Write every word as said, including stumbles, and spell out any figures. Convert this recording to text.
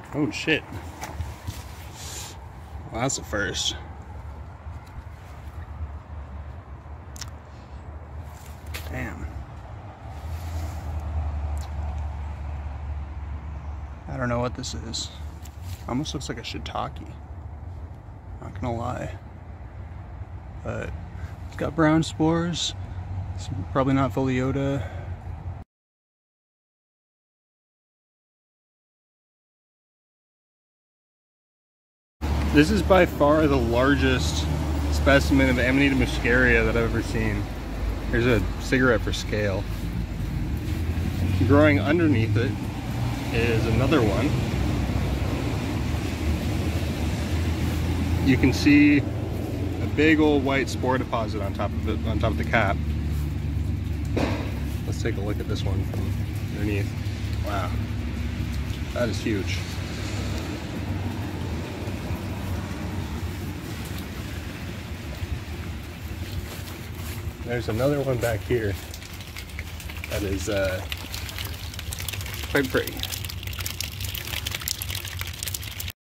Oh shit. Well, that's the first. Damn. I don't know what this is. Almost looks like a shiitake. Not gonna lie. But it's got brown spores. It's probably not Boletus. This is by far the largest specimen of Amanita muscaria that I've ever seen. Here's a cigarette for scale. Growing underneath it is another one. You can see a big old white spore deposit on top of it, on top of the cap. Let's take a look at this one from underneath. Wow, that is huge. There's another one back here that is uh, quite pretty.